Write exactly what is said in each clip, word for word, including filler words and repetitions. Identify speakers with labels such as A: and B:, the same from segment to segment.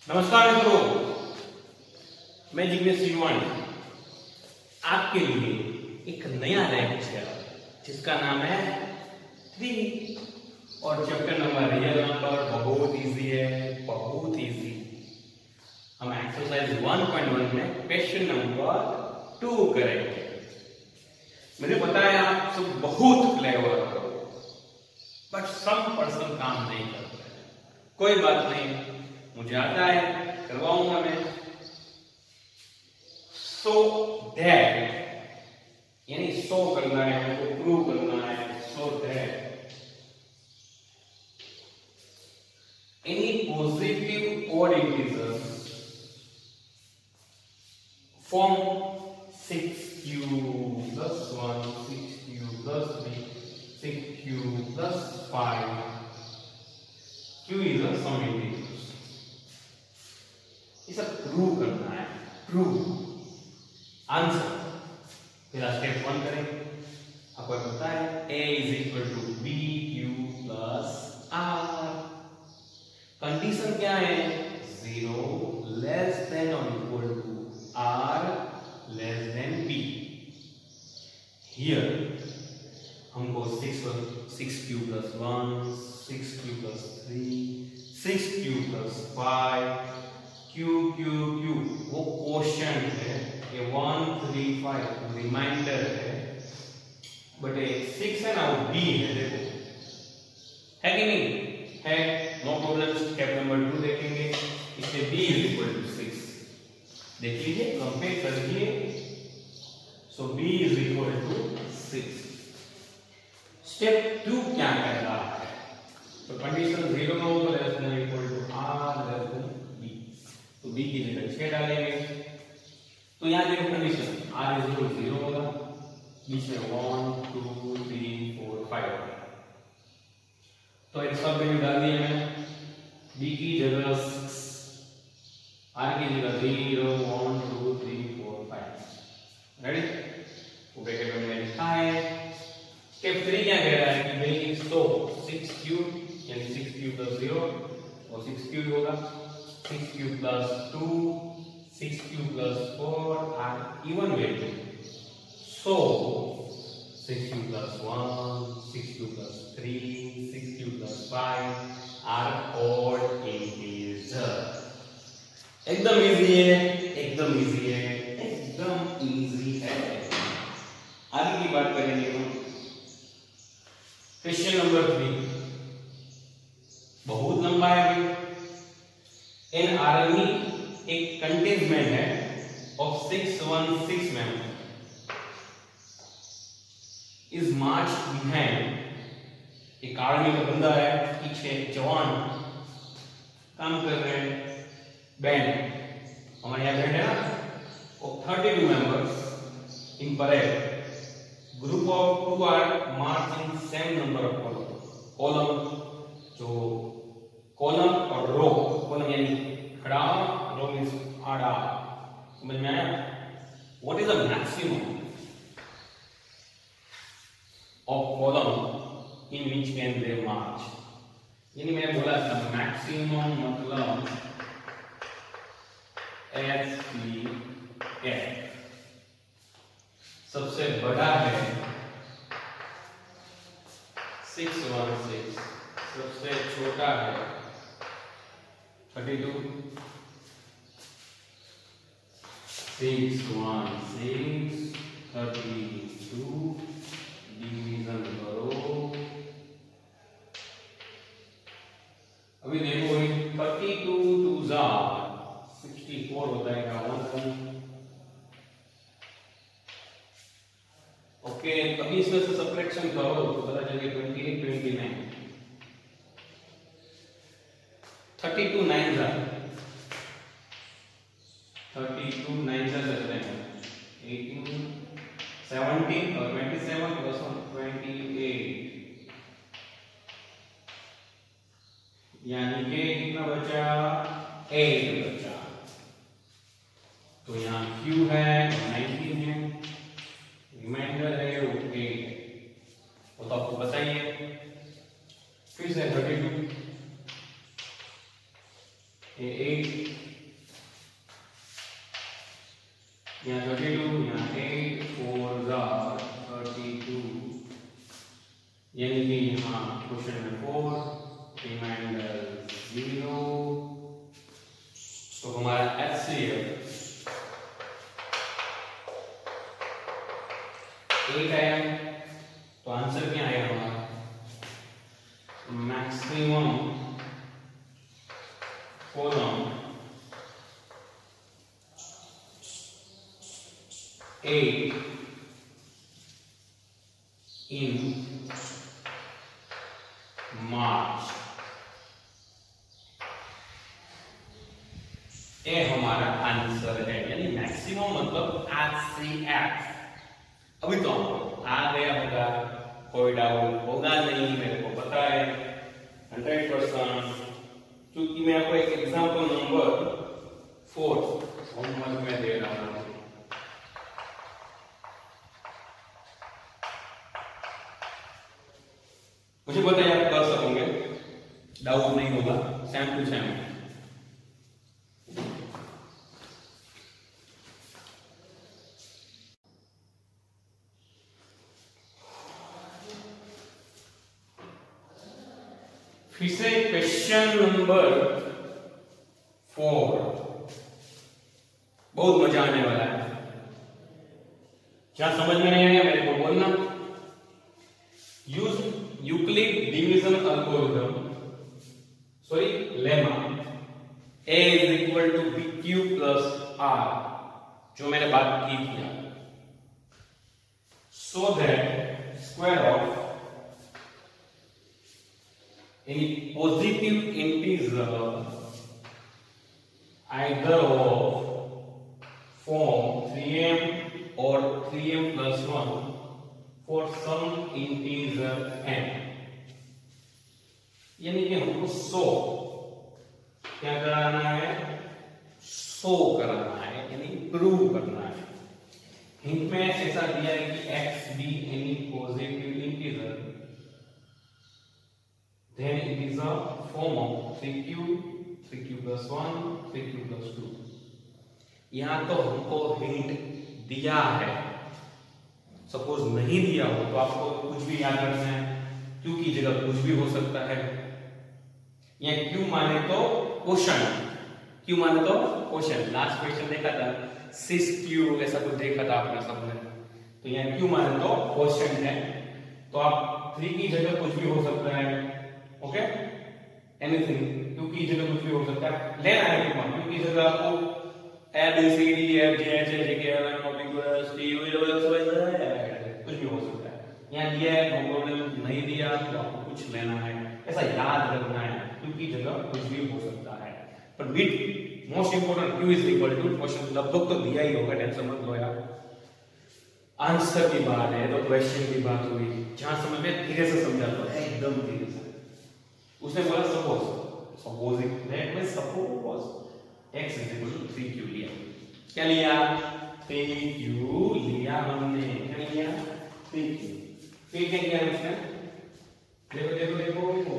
A: नमस्कार मित्रों, मैं जिग्नेश श्रीवाणी आपके लिए एक नया लेक्चर जिसका नाम है थ्री और चैप्टर नंबर रियल नंबर बहुत इजी है, बहुत इजी। हम एक्सरसाइज वन पॉइंट वन में क्वेश्चन नंबर टू करेंगे। मुझे पता है आप सब बहुत क्लेवर हो, बट सम पर्सन काम नहीं करते। कोई बात नहीं, मुझे आता है, करवाऊंगा मैं। सो दैट यानी सो करना है, हमको प्रूव करना है। So that any positive odd integer from six Q plus one, six Q plus three, six Q plus five, q is a some integer. इसे प्रूव करना है, प्रूव आंसर। फिर स्टेप वन करेंगे। आपको पता है a is equal to B Q plus r. Condition क्या है? जीरो लेस देन और equal to r less than b. Here हमको six six Q plus one, six Q plus three, six Q plus five, q q q वो quotient है, ये one three five reminder है, but ये six है ना वो बी है। देखो है कि नहीं है? No problem. Step number two देखेंगे। इससे b is equal to six. देख लीजिए, कंपेयर करिए। So b is equal to six. Step two क्या कह रहा है? तो कंडीशन जीरो में हो तो less than equal to r less than b। तो b की जगह छह डालेंगे। तो यहाँ देखो condition r is equal to zero होगा, बीच में one two three four five होगा। तो एक सब वैल्यू डाल दिए मैंने। b की जगह सिक्स, r की जगह zero, one two three four five. Ready? वो ब्रैकेट में मैंने लिखा है। स्टेप थ्री क्या कह रहा है कि भाई तो सिक्स क्यूब यानी सिक्स क्यूब प्लस जीरो और सिक्स क्यूब होगा, six cube plus two, six cube plus four are even value. So six cube plus one, six cube plus three, six cube plus five are odd integer. एकदम easy है, एकदम easy है, एकदम easy है। आगे की बात करेंगे हम। क्वेश्चन नंबर थ्री बहुत लंबा है अभी। एन आर्मी एक कंटेनमेंट है of six one six member is march behind. एक आर्मी का बंदा है, पीछे जवान काम कर रहे हैं। बैंड हमारे यहाँ बैंड है ना, of thirty two members in parade. Group of two are marching same number of column. Column जो कॉलम और रो, कॉलम यानी खड़ा, रो मींस आड़ा। समझ में आया? What is the maximum of column in which can they march? यानी मैंने बोला था मैक्सिमम मतलब एफ पी एफ। सबसे बड़ा है सिक्स वन सिक्स, सबसे छोटा है thirty two. Six one six thirty two division करो। अभी देखो थर्टी टू टू जा सिक्सटी फोर हो जाएगा। वन ओके, अभी इसमें से सब्ट्रैक्शन करो तो पता चले twenty eight, twenty nine, thirty two nine जा थर्टी टू नाइन जा चलते हैं एटीन, सेवनटीन और twenty seven plus one twenty eight, यानी कि कितना बचा? एट बचा। तो यहाँ क्यू है नाइनटीन है, रिमाइंडर है वो एट है। वो तो आपको बताइए। फिर से थर्टी टू, ये एट यहाँ थर्टी टू, यहाँ एट फोर जार थर्टी टू, यानी कि यहाँ question number four reminder zero. तो हमारा एचसीएफ एट आया, तो आंसर क्या आएगा हमारा? Maximum column eight in March, ये हमारा आंसर है। यानी मैक्सिमम मतलब एच सी एफ। अभी तो आ गया होगा, कोई डाउट होगा नहीं, मेरे को पता है हंड्रेड परसेंट, क्योंकि मैं आपको एक एग्जांपल नंबर फोर होमवर्क में दे रहा हूं। मुझे पता है आप कर सकोगे, डाउट नहीं होगा, सेम टू सेम। फिर से क्वेश्चन नंबर फोर, बहुत मजा आने वाला है। क्या समझ में नहीं आया मेरे को बोलना। Use Euclid division algorithm, sorry lemma, a is equal to B Q plus R, जो मैंने बात की थी, so that square of any positive integer either of form three m or three m plus one for some integer n, यानी कि हमको सौ क्या कराना है? सौ कराना है, यानी प्रूव करना है। हिंट में ऐसा दिया है कि x be any positive integer, then it is a form of three q, three q plus one, three q plus two। यहां तो हमको हिंट दिया है, सपोज नहीं दिया हो तो आपको कुछ भी याद रखना है, q की जगह कुछ भी हो सकता है। या q माने तो क्वेश्चन, q माने तो क्वेश्चन। लास्ट क्वेश्चन देखा था सिस q, ऐसा कुछ देखा था आपने सबने, तो यहाँ q माने तो क्वेश्चन है, तो आप थ्री की जगह कुछ भी हो सकता है। ओके, एनीथिंग, क्योंकि जगह कुछ भी हो सकता है, लेना है क्योंकि जगह आपको A B C D F G H I J K L M O P Q R S T U V W X कुछ भी हो सकता है। यहाँ दिया है, नो प्रॉब्लम, नहीं दिया तो आपको कुछ लेना है, ऐसा याद रखना है, क्योंकि जगह कुछ भी हो सकता है। पर bit most important, Q is equal to question, लगभग तो दिया ही होगा, टेंशन मत लो यार। आंसर की बात है तो क्वेश्चन की बात हुई, जहां समझ में धीरे से समझा लो, एकदम धीरे से। उसने बोला suppose, supposing that means suppose x is equal to three Q लिया। क्या लिया? थ्री क्यू लिया हमने। क्या लिया? Three Q. फिर क्या किया उसने? देखो देखो देखो,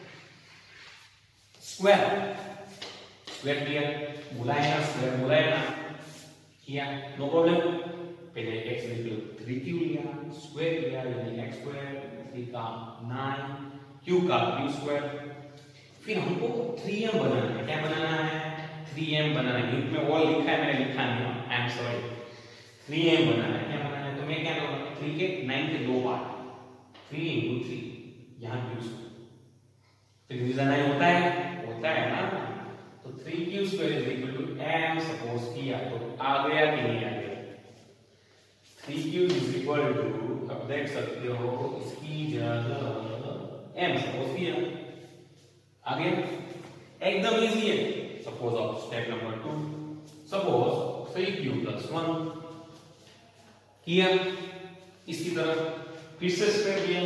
A: स्क्वायर, स्क्वायर किया, बुलाया ना, स्क्वायर बुलाया ना, किया, नो प्रॉब्लम। पहले x is equal to three Q लिया, स्क्वायर लिया, यानी x स्क्वायर, थ्री का नाइन, q का q स्क्वायर। फिर हमको थ्री एम बनाना है। क्या बनाना है? थ्री एम बनाना है। हिंट में वो लिखा है, मैंने लिखा नहीं, I am sorry. Three M बनाना है। क्या बनाना है? तो मैं क्या करूंगा, थ्री के नाइन के दो बार, थ्री इंटू थ्री, यहाँ q स्क्वायर। तो डिवीजन नाइन होता है, होता है ना, तो three Q square is equal to m suppose किया, तो आ गया कि नहीं आ गया? Three Q is equal to, अब देख सकते हो इसकी जगह m सपोज किया, आ गया, एकदम इजी है। Suppose of step number two, suppose three Q plus one किया, इसकी तरफ फिर से स्क्वायर किया।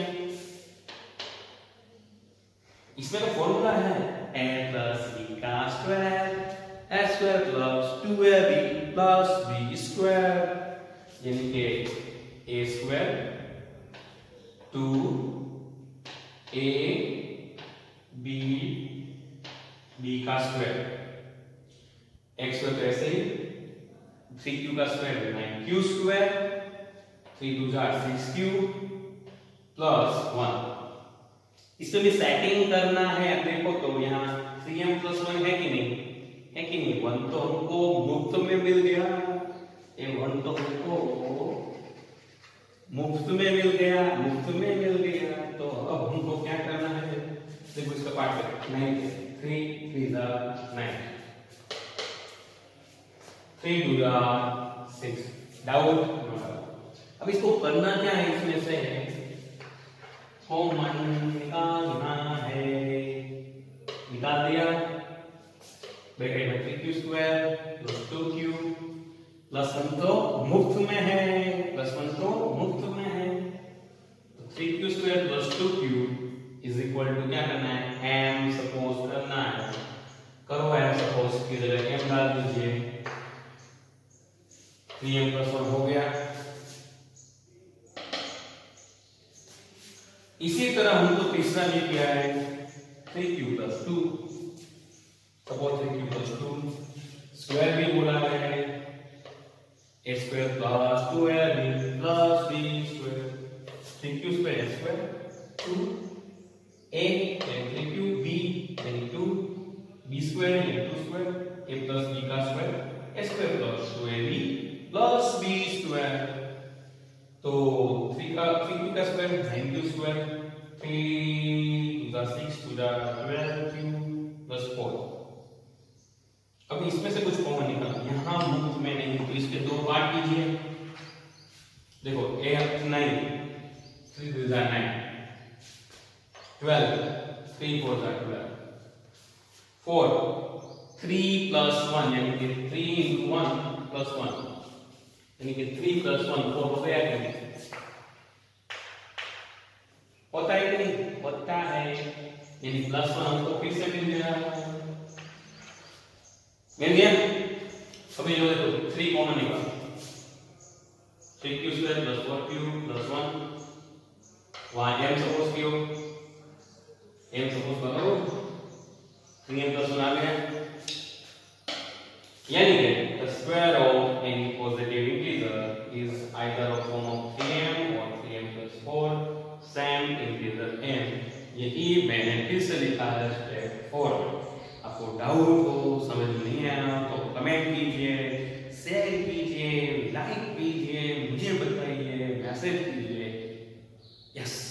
A: इसमें तो फॉर्मूला है a प्लस b का square, a square plus two A B plus b square, यानी कि a square two A B B का स्क्वायर, एक्स स्क्वायर तो ऐसे ही थ्री क्यू का square nine Q square, three two जा सिक्स क्यू प्लस वन। इसमें भी सेटिंग करना है। देखो तो यहाँ थ्री एम प्लस वन है कि नहीं, है कि नहीं। वन तो हमको मुफ्त में मिल गया, ये वन तो हमको मुफ्त में मिल गया, मुफ्त में मिल गया। तो अब हमको क्या करना है, देखो इसका पार्ट है नाइन, थ्री थ्री जा नाइन, थ्री टू जा सिक्स। डाउट? अब इसको करना क्या है, इसमें से कॉमन निकालना है। निकाल दिया, ब्रैकेट में three Q square plus two Q plus one तो मुफ्त में है, प्लस वन तो मुफ्त में है। तो three Q square plus two Q is equal to क्या करना है, एम सपोज करना है। करो एम सपोज की जगह एम डाल दीजिए, थ्री एम प्लस वन हो गया। इसी तरह हमको तीसरा भी किया है, three Q plus two, suppose three Q plus two square भी बोला है, A square plus two A B plus B square, three Q square A square two A three Q B यानी टू बी स्क्वायर यानी two square A plus B का square A square plus two A B plus B square. तो three का three Q का square nine Q square, three two the six two the twelve Q plus four. अब इसमें से कुछ common निकालना, यहां मुफ्त में नहीं तो इसके दो पार्ट कीजिए। देखो ए nine, three two the nine, twelve, three four the twelve, four, three plus one यानी कि three into one plus one यानी कि थ्री प्लस वन फोर हो गया कि नहीं, होता है कि नहीं, होता है। यानी प्लस वन हमको फिर से मिल गया, मिल गया। अभी जो देखो थ्री कॉमन निकाल, three Q square plus four Q plus one, वहां एम सपोज कियो, एम सपोज करो, थ्री एम प्लस वन आ गया। यानी कि the square of any positive integer is either a form of three M or three M plus four same integer m। यही मैंने फिर से लिखा है स्टेप फोर। आपको डाउट हो, समझ नहीं आया तो कमेंट कीजिए, शेयर कीजिए, लाइक कीजिए, मुझे बताइए, मैसेज कीजिए। यस।